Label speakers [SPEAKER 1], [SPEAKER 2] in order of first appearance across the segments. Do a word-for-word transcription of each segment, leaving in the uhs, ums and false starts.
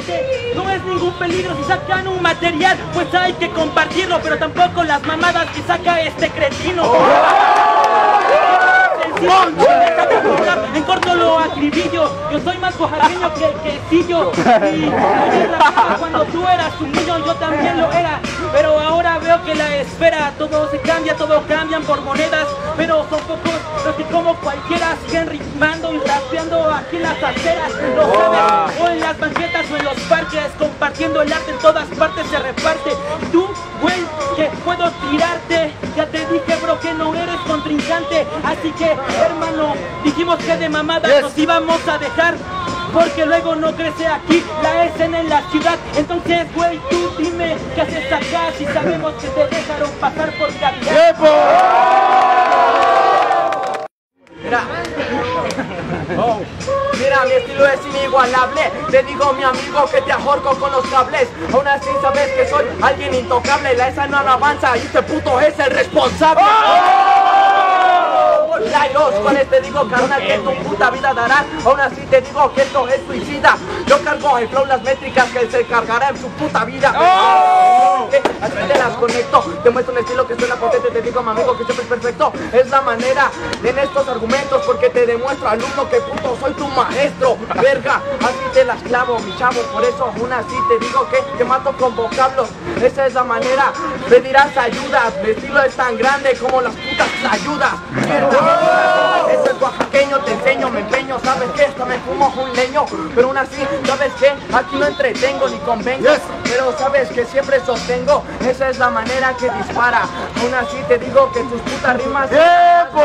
[SPEAKER 1] gente no es ningún peligro. Si sacan un material, pues hay que compartirlo, pero tampoco las mamadas que saca este cretino. En corto lo acribillo. Yo soy más oaxaqueño que el quesillo. Y cuando tú eras un niño yo también lo era, pero ahora veo que la esfera todo se cambia, todo cambian por monedas, pero son pocos los que como cualquiera siguen rimando y rapeando aquí en las aceras, lo sabes, o en las banquetas o en los parques, compartiendo el arte en todas partes se reparte. Y tú, güey, que puedo tirarte, ya te dije, bro, que no eres contrincante, así que, hermano, dijimos que de mamada yes. nos íbamos a dejar, porque luego no crece aquí la escena en la ciudad. Entonces, güey, tú dime qué haces acá si sabemos que te dejaron pasar por calidad.
[SPEAKER 2] Mira, oh. Mira, mi estilo es inigualable. Te digo, mi amigo, que te ahorco con los cables. Aún así sabes que soy alguien intocable. La esa no avanza y este puto es el responsable. ¡Oh! Los cuales te digo, carnal, que tu puta vida darán. Aún así te digo que esto es suicida. Yo cargo el flow, las métricas que él se cargará en su puta vida. ¡Oh! Eh, así te las conecto. Te muestro un estilo que suena potente. Te digo, mi amigo, que siempre es perfecto. Es la manera en estos argumentos, porque te demuestro, alumno, que puto soy tu maestro. Verga, así te las clavo, mi chavo. Por eso aún así te digo que te mato con vocablos. Esa es la manera, pedirás ayuda. Mi estilo es tan grande como las putas ayudas. Eso es oaxaqueño, te enseño, me empeño. Sabes que esta me fumo un leño, pero aún así, ¿sabes qué? Aquí no entretengo ni convengo, yes. Pero sabes que siempre sostengo. Esa es la manera que dispara. Aún así te digo que tus putas rimas ¡tiempo!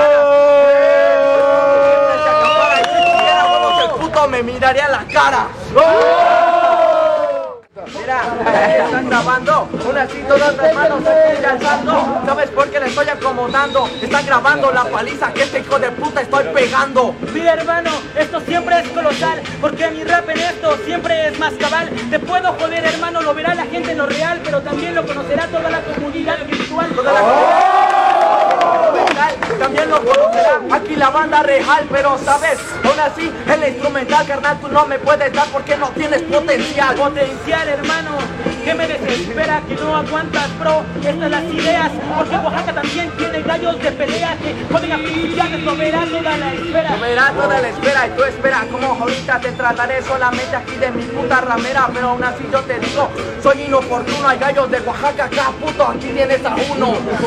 [SPEAKER 2] Y si tuviera huevos el puto me miraría a la cara. ¡Oh! Mira, están grabando, aún así todas las manos se estoy alzando. ¿Sabes por qué le estoy acomodando? Están grabando la paliza que este hijo de puta estoy pegando.
[SPEAKER 1] Mira, hermano, esto siempre es colosal, porque mi rap en esto siempre es más cabal. Te puedo joder, hermano, lo verá la gente en lo real, pero también lo conocerá toda la comunidad virtual. Toda la
[SPEAKER 2] comunidad también lo conocerá aquí la banda real, pero sabes, aún así el instrumental, carnal, tú no me puedes dar porque no tienes potencial.
[SPEAKER 1] Potencial, hermano, que me desespera, que no aguantas, bro, estas las ideas, porque Oaxaca también tiene gallos de pelea que pueden aplicar, lo verá toda la espera.
[SPEAKER 2] Lo verá toda la espera y tú espera, como ahorita te trataré solamente aquí de mi puta ramera, pero aún así yo te digo, soy inoportuno, hay gallos de Oaxaca acá, puto, aquí tienes a uno.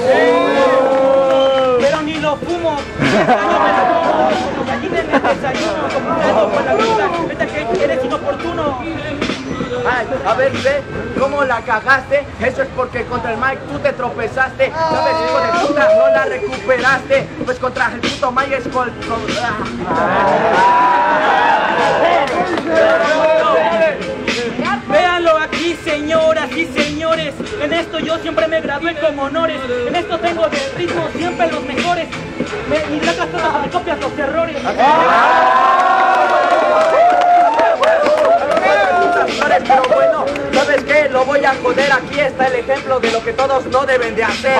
[SPEAKER 1] Oh. Pero ni lo fumo, aquí tienes desayuno, complicado con la vida, vete que eres inoportuno.
[SPEAKER 2] Ay, a ver, ve cómo la cagaste. Eso es porque contra el Mike tú te tropezaste. Sabes, hijo de puta, no la recuperaste. Pues contra el puto Mike es con...
[SPEAKER 1] Véanlo aquí, señoras y señores. En esto yo siempre me gradué con honores. En esto tengo de ritmo siempre los mejores. Me, y letras todas me copias los errores.
[SPEAKER 2] Pero bueno, ¿sabes qué? Lo voy a joder, aquí está el ejemplo de lo que todos no deben de hacer.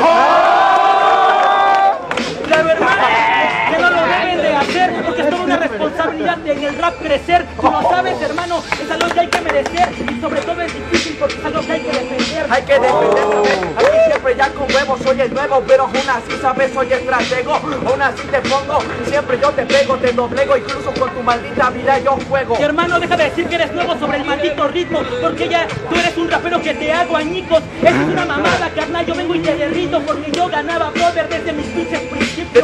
[SPEAKER 1] La verdad que no lo deben de hacer, porque es toda una responsabilidad en el rap crecer. Tú lo sabes, hermano, es algo que hay que merecer, y sobre todo es difícil porque es algo que hay que defender.
[SPEAKER 2] Hay que defender, ¿sabes? Aquí siempre ya con huevos soy el nuevo, pero aún así, ¿sabes? Soy estratego. Aún así te pongo, siempre yo te pego, te doblego, incluso con tu maldita vida yo juego.
[SPEAKER 1] Y hermano, deja de decir que eres nuevo sobre el maldito ritmo, porque ya tú eres un rapero que te hago añicos. Esa es una mamada, carnal, yo vengo y te derrito, porque yo ganaba, brother, desde mis pinches principios.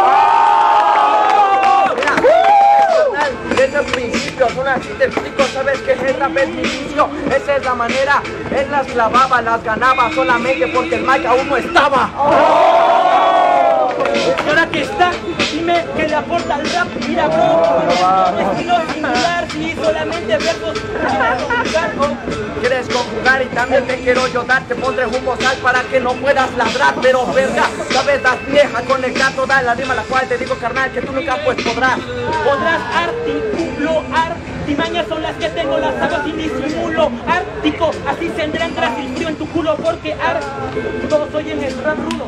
[SPEAKER 2] De esos principios, aún así te explico, sabes que el rap es mi vicio. Esa es la manera, él las clavaba, las ganaba solamente porque el mic aún no estaba.
[SPEAKER 1] Oh. Y ahora que está, dime que le aporta al rap. Mira, bro, un estilo similar, sí, solamente versos.
[SPEAKER 2] Quieres conjugar y también te quiero yo dar. Te pondré un bozal para que no puedas ladrar, pero verga, sabes, das vieja conectar toda la rima, la cual te digo, carnal, que tú nunca pues podrás.
[SPEAKER 1] Podrás articulo, artimañas son las que tengo, las hago sin disimulo. Ártico, así tendrán tras el frío en tu culo, porque ártico soy en el rap rudo.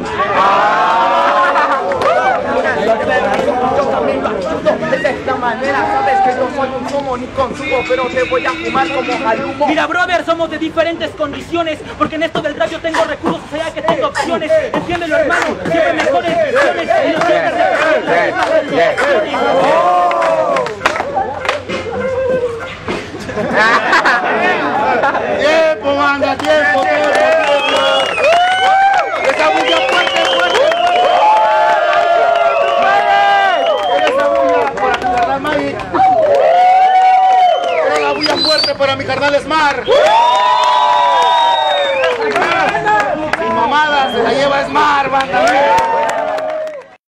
[SPEAKER 2] Yo también lo asusto, esa es la manera, sabes que que yo soy un sumo ni consumo, pero te voy a fumar como jalumo.
[SPEAKER 1] Mira, brother, somos de diferentes condiciones, porque en esto del rap yo tengo recursos, o sea que tengo opciones. Entiéndelo, hermano, siempre mejores opciones y no siempre
[SPEAKER 3] Tiempo, banda, tiempo, tiempo, tiempo. Esa bulla fuerte, fuerte, fuerte. Esa bulla para mi carnal Mike. Esa bulla fuerte para mi carnal Smart. Sin mamadas, se la lleva Smart, banda.